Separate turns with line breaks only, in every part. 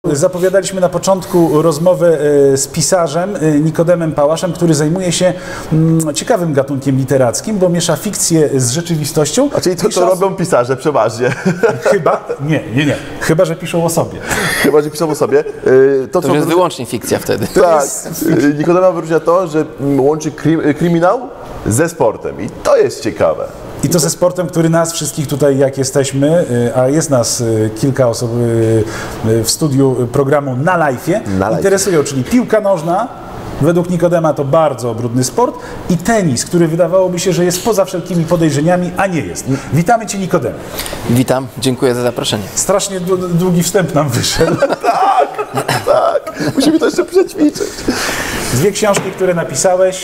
Zapowiadaliśmy na początku rozmowę z pisarzem Nikodemem Pałaszem, który zajmuje się ciekawym gatunkiem literackim, bo miesza fikcję z rzeczywistością.
A czyli to robią pisarze przeważnie.
Chyba? Nie. Chyba, że piszą o sobie.
Chyba, że piszą o sobie.
To jest wyłącznie fikcja wtedy.
Tak. Nikodema wyróżnia to, że łączy kryminał ze sportem i to jest ciekawe.
I to ze sportem, który nas wszystkich tutaj, jak jesteśmy, a jest nas kilka osób w studiu programu Na Life'ie, interesują, czyli piłka nożna, według Nikodema to bardzo brudny sport, i tenis, który wydawałoby się, że jest poza wszelkimi podejrzeniami, a nie jest. Witamy Cię, Nikodem.
Witam, dziękuję za zaproszenie.
Strasznie długi wstęp nam wyszedł.
Tak. Musimy to jeszcze przećwiczyć.
Dwie książki, które napisałeś,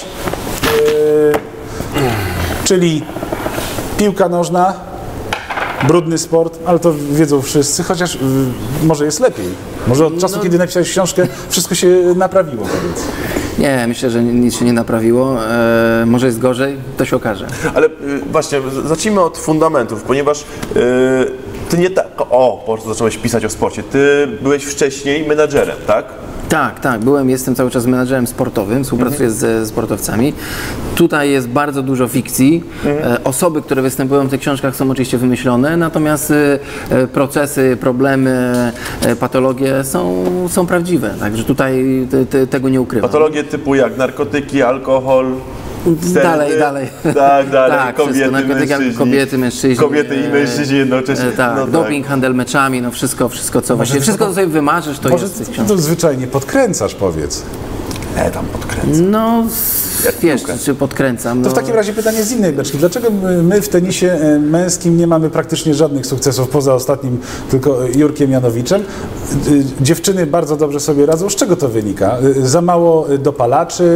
czyli piłka nożna, brudny sport, ale to wiedzą wszyscy, chociaż może jest lepiej. Może od czasu, kiedy napisałeś książkę, wszystko się naprawiło, powiedz.
Nie, myślę, że nic się nie naprawiło. Może jest gorzej, to się okaże.
Ale właśnie, zacznijmy od fundamentów, ponieważ ty nie tak, po prostu zacząłeś pisać o sporcie. Ty byłeś wcześniej menadżerem, tak?
Tak, jestem cały czas menadżerem sportowym, współpracuję ze sportowcami. Tutaj jest bardzo dużo fikcji. Osoby, które występują w tych książkach, są oczywiście wymyślone, natomiast procesy, problemy, patologie są prawdziwe, także tutaj tego nie ukrywam.
Patologie typu jak narkotyki, alkohol,
Dalej.
Tak,
kobiety, mężczyźni.
Kobiety i mężczyźni jednocześnie.
Tak, doping, handel meczami, no wszystko co właśnie. Wszystko, co sobie wymarzysz, to
może
jest w tych
książkach. To zwyczajnie podkręcasz, powiedz.
Tam podkręcam.
No, wiesz, czy podkręcam.
To w takim razie pytanie z innej beczki. Dlaczego my w tenisie męskim nie mamy praktycznie żadnych sukcesów, poza ostatnim tylko Jurkiem Janowiczem? Dziewczyny bardzo dobrze sobie radzą. Z czego to wynika? Za mało dopalaczy,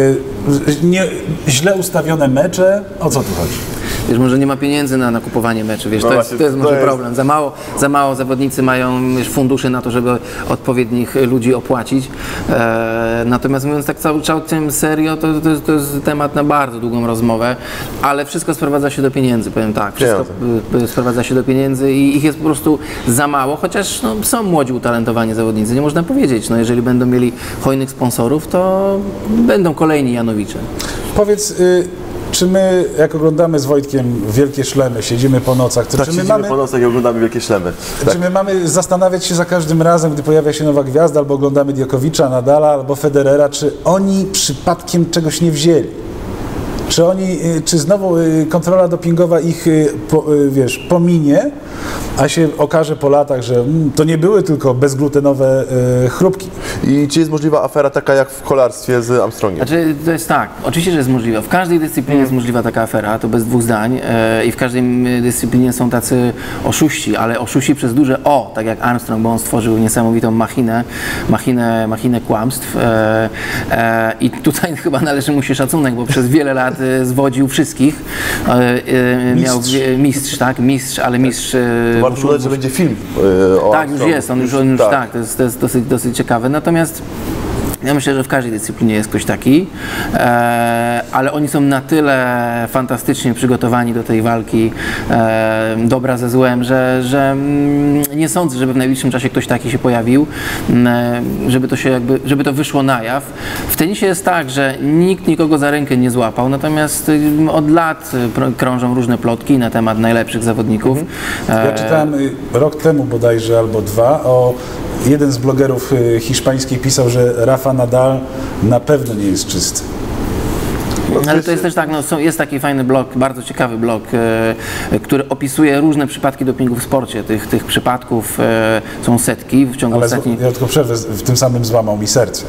źle ustawione mecze? O co tu chodzi?
Wiesz, może nie ma pieniędzy na kupowanie meczy, wiesz, to jest może problem. Za mało zawodnicy mają funduszy na to, żeby odpowiednich ludzi opłacić. Natomiast mówiąc tak całkiem serio, to jest temat na bardzo długą rozmowę, ale wszystko sprowadza się do pieniędzy, powiem tak. Wszystko sprowadza się do pieniędzy i ich jest po prostu za mało, chociaż są młodzi, utalentowani zawodnicy, nie można powiedzieć. Jeżeli będą mieli hojnych sponsorów, to będą kolejni Janowicze.
Powiedz, czy my, jak oglądamy z Wojtkiem Wielkie Szlemy, siedzimy po nocach, to czy my mamy
po nocach i oglądamy Wielkie Szlemy? Tak.
Czy my mamy zastanawiać się za każdym razem, gdy pojawia się nowa gwiazda, albo oglądamy Djokovicza, Nadala, albo Federera, czy oni przypadkiem czegoś nie wzięli? Czy znowu kontrola dopingowa ich, pominie, a się okaże po latach, że to nie były tylko bezglutenowe chrupki?
I czy jest możliwa afera taka jak w kolarstwie z Armstrongiem?
Znaczy, to jest tak, oczywiście, że jest możliwa. W każdej dyscyplinie jest możliwa taka afera, to bez dwóch zdań. I w każdej dyscyplinie są tacy oszuści, ale oszuści przez duże O, tak jak Armstrong, bo on stworzył niesamowitą machinę kłamstw. I tutaj chyba należy mu się szacunek, bo przez wiele lat zwodził wszystkich. Miał mistrz, tak? Mistrz.
Warto dodać, że będzie film o
tak, już jest, on już tak, to jest dosyć ciekawe. Natomiast ja myślę, że w każdej dyscyplinie jest ktoś taki, ale oni są na tyle fantastycznie przygotowani do tej walki dobra ze złem, że nie sądzę, żeby w najbliższym czasie ktoś taki się pojawił, żeby to wyszło na jaw. W tenisie jest tak, że nikt nikogo za rękę nie złapał, natomiast od lat krążą różne plotki na temat najlepszych zawodników.
Ja czytałem rok temu bodajże albo dwa, jeden z blogerów hiszpańskich pisał, że Rafa Nadal na pewno nie jest czysty.
Ale to jest też tak, jest taki fajny blog, bardzo ciekawy blog, który opisuje różne przypadki dopingu w sporcie. Tych przypadków są setki w ciągu ostatnich...
Ja tylko przerwę, w tym samym złamał mi serce.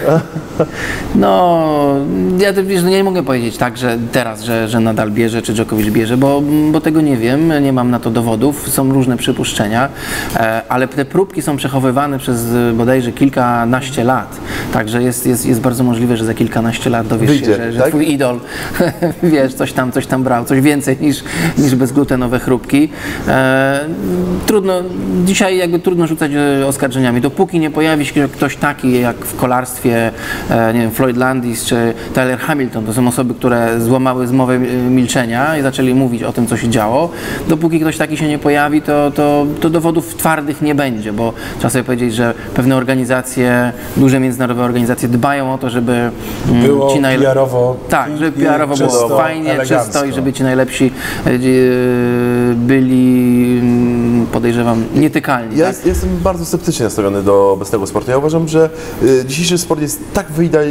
Ja nie mogę powiedzieć tak, że teraz, że Nadal bierze, czy Djokovic bierze, bo tego nie wiem, nie mam na to dowodów, są różne przypuszczenia, ale te próbki są przechowywane przez bodajże kilkanaście lat, także jest bardzo możliwe, że za kilkanaście lat dowiesz się, że twój idol, wiesz, coś tam brał, coś więcej niż bezglutenowe chrupki. Dzisiaj jakby trudno rzucać oskarżeniami. Dopóki nie pojawi się ktoś taki jak w kolarstwie, nie wiem, Floyd Landis czy Tyler Hamilton, to są osoby, które złamały zmowę milczenia i zaczęli mówić o tym, co się działo. Dopóki ktoś taki się nie pojawi, to dowodów twardych nie będzie, bo trzeba sobie powiedzieć, że pewne organizacje, duże międzynarodowe organizacje dbają o to, żeby
było PR-owo,
tak, żeby PR-owo było fajnie,
elegancko.
czysto i żeby ci najlepsi byli, podejrzewam, nietykalni.
Ja
Tak?
jestem bardzo sceptycznie nastawiony do obecnego sportu. Ja uważam, że dzisiejszy sport jest tak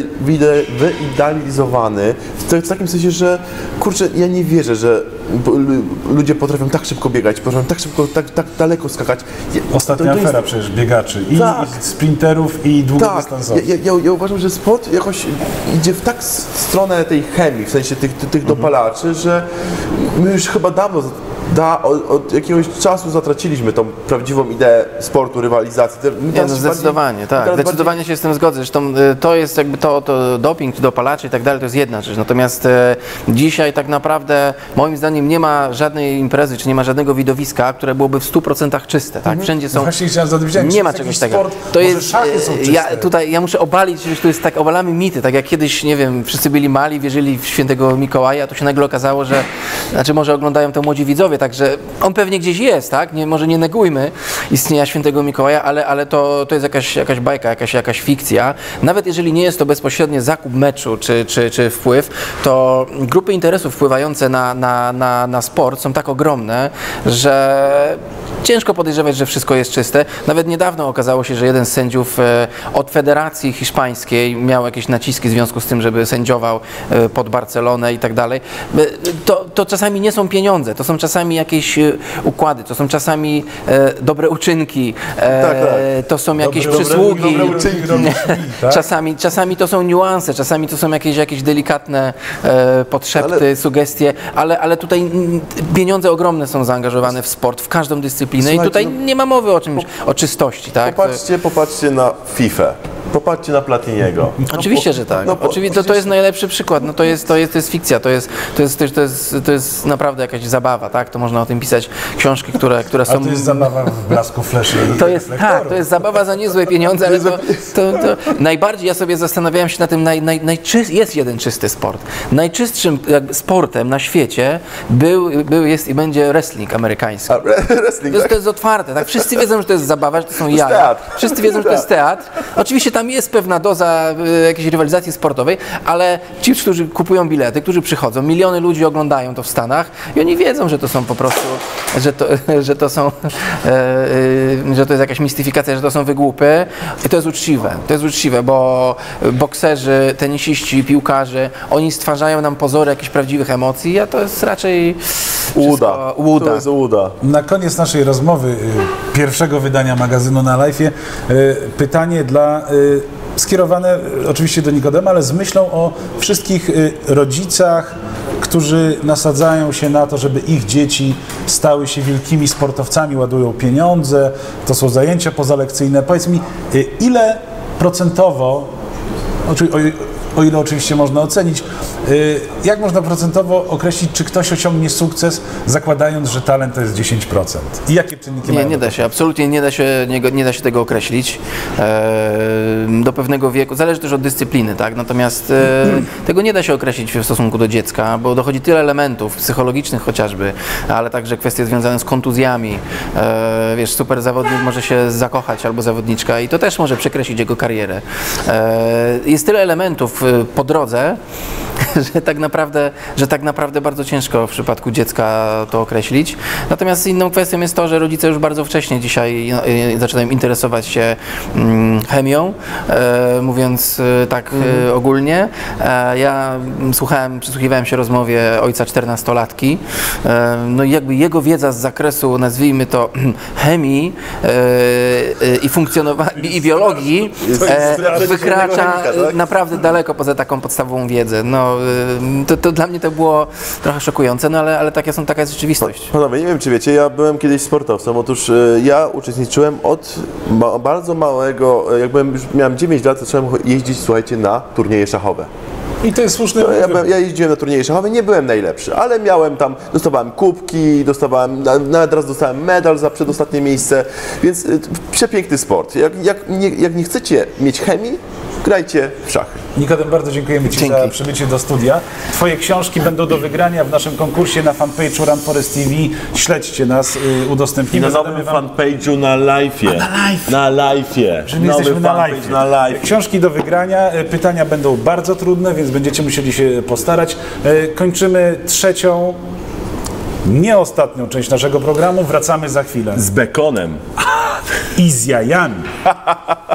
wyidealizowany w takim sensie, że kurczę, ja nie wierzę, że ludzie potrafią tak szybko biegać, potrafią tak szybko, tak daleko skakać.
Ostatnia afera przecież biegaczy i sprinterów i długodystansowych.
Ja uważam, że sport jakoś idzie w tak stronę tej chemii, w sensie tych dopalaczy, że my już chyba dawno od jakiegoś czasu zatraciliśmy tą prawdziwą ideę sportu, rywalizacji.
Zdecydowanie, tak. Zdecydowanie się z tym zgodzę. Zresztą to jest jakby to doping, dopalacze i tak dalej, to jest jedna rzecz. Natomiast dzisiaj tak naprawdę moim zdaniem nie ma żadnej imprezy, czy nie ma żadnego widowiska, które byłoby w 100% czyste. Tak? Wszędzie są.
Właśnie chciałem zadać,
nie ma czegoś takiego. To jest,
szachy są czyste.
ja muszę obalić, że to jest tak, obalamy mity, tak jak kiedyś, nie wiem, wszyscy byli mali, wierzyli w świętego Mikołaja, a tu się nagle okazało, że, znaczy może oglądają to młodzi widzowie, także on pewnie gdzieś jest, tak? Może nie negujmy istnienia świętego Mikołaja, ale to jest jakaś bajka, jakaś fikcja. Nawet jeżeli nie jest to bezpośrednio zakup meczu czy wpływ, to grupy interesów wpływające na sport są tak ogromne, że ciężko podejrzewać, że wszystko jest czyste. Nawet niedawno okazało się, że jeden z sędziów od Federacji Hiszpańskiej miał jakieś naciski w związku z tym, żeby sędziował pod Barcelonę i tak dalej. To czasami nie są pieniądze, to są czasami jakieś układy, to są czasami dobre uczynki, to są jakieś przysługi, czasami to są niuanse, czasami to są jakieś delikatne podszepty, sugestie, ale tutaj pieniądze ogromne są zaangażowane w sport, w każdą dyscyplinę i tutaj nie ma mowy o czystości. Tak?
Popatrzcie na FIFA. Popatrzcie na Platiniego.
Oczywiście, że tak. To jest najlepszy przykład. No to jest fikcja. To jest naprawdę jakaś zabawa, tak? To można o tym pisać książki, które są.
A to jest zabawa w blasku fleszy.
To jest zabawa za niezłe pieniądze, ale to najbardziej ja sobie zastanawiałem się na tym, jest jeden czysty sport. Najczystszym sportem na świecie jest i będzie wrestling amerykański. To jest otwarte, tak? Wszyscy wiedzą, że to jest zabawa, że to są jaja. Wszyscy wiedzą, że to jest teatr. Oczywiście tam jest pewna doza jakiejś rywalizacji sportowej, ale ci, którzy kupują bilety, którzy przychodzą, miliony ludzi oglądają to w Stanach i oni wiedzą, że to są po prostu, że to jest jakaś mistyfikacja, że to są wygłupy i to jest uczciwe. To jest uczciwe, bo bokserzy, tenisiści, piłkarze, oni stwarzają nam pozory jakichś prawdziwych emocji, a to jest raczej
łuda. To jest łuda.
Na koniec naszej rozmowy, pierwszego wydania magazynu Na Life'ie, pytanie skierowane oczywiście do Nikodema, ale z myślą o wszystkich rodzicach, którzy nasadzają się na to, żeby ich dzieci stały się wielkimi sportowcami, ładują pieniądze, to są zajęcia pozalekcyjne. Powiedz mi, ile procentowo, o ile oczywiście można ocenić, jak można procentowo określić, czy ktoś osiągnie sukces, zakładając, że talent to jest 10%? I jakie czynniki mają?
Nie da się, absolutnie nie da się tego określić. Do pewnego wieku, zależy też od dyscypliny, tak? Natomiast tego nie da się określić w stosunku do dziecka, bo dochodzi tyle elementów psychologicznych chociażby, ale także kwestie związane z kontuzjami. Wiesz, super zawodnik może się zakochać albo zawodniczka i to też może przekreślić jego karierę. Jest tyle elementów po drodze, że tak naprawdę bardzo ciężko w przypadku dziecka to określić. Natomiast inną kwestią jest to, że rodzice już bardzo wcześnie dzisiaj zaczynają interesować się chemią, mówiąc tak ogólnie. Ja przysłuchiwałem się rozmowie ojca 14-latki, no i jakby jego wiedza z zakresu, nazwijmy to, chemii i funkcjonowania i biologii wykracza naprawdę daleko poza taką podstawową wiedzę. No, to dla mnie to było trochę szokujące, no ale taka jest rzeczywistość.
Panowie, nie wiem, czy wiecie, ja byłem kiedyś sportowcem. Otóż ja uczestniczyłem od bardzo małego, jak już miałem 9 lat, zacząłem jeździć, słuchajcie, na turnieje szachowe.
I to jest słuszny
Ja jeździłem na turnieje szachowe, nie byłem najlepszy, ale miałem tam, dostawałem kubki, nawet raz dostałem medal za przedostatnie miejsce, więc przepiękny sport. Jak nie chcecie mieć chemii, grajcie w szachy.
Nikodem, bardzo dziękujemy Ci za przybycie do studia. Twoje książki będą do wygrania w naszym konkursie na fanpage'u Run Forest TV. Śledźcie nas, udostępnimy.
I na nowym fanpage'u na live'ie. Na live'ie.
Że my jesteśmy na live. Książki do wygrania. Pytania będą bardzo trudne, więc będziecie musieli się postarać. Kończymy trzecią, nie ostatnią część naszego programu. Wracamy za chwilę.
Z bekonem.
I z jajami.